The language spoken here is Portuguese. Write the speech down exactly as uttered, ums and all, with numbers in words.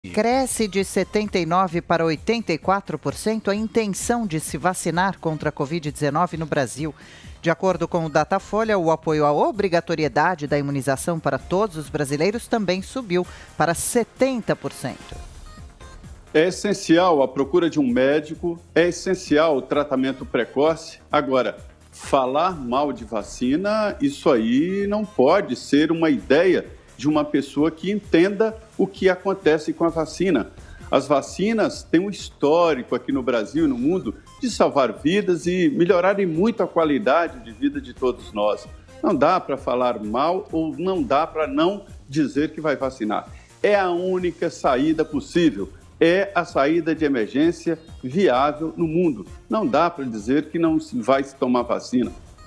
Cresce de setenta e nove por cento para oitenta e quatro por cento a intenção de se vacinar contra a covid dezenove no Brasil. De acordo com o Datafolha, o apoio à obrigatoriedade da imunização para todos os brasileiros também subiu para setenta por cento. É essencial a procura de um médico, é essencial o tratamento precoce. Agora, falar mal de vacina, isso aí não pode ser uma ideia de uma pessoa que entenda o que acontece com a vacina. As vacinas têm um histórico aqui no Brasil e no mundo de salvar vidas e melhorarem muito a qualidade de vida de todos nós. Não dá para falar mal ou não dá para não dizer que vai vacinar. É a única saída possível. É a saída de emergência viável no mundo. Não dá para dizer que não vai se tomar vacina.